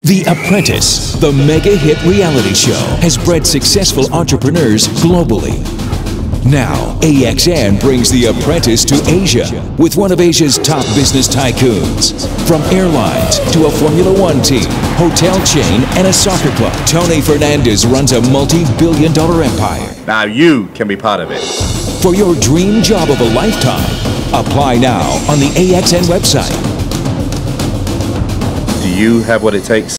The Apprentice, the mega hit reality show, has bred successful entrepreneurs globally. Now, AXN brings The Apprentice to Asia with one of Asia's top business tycoons. From airlines to a Formula One team, hotel chain, and a soccer club, Tony Fernandes runs a multi-billion-dollar empire. Now you can be part of it. For your dream job of a lifetime, apply now on the AXN website. Do you have what it takes?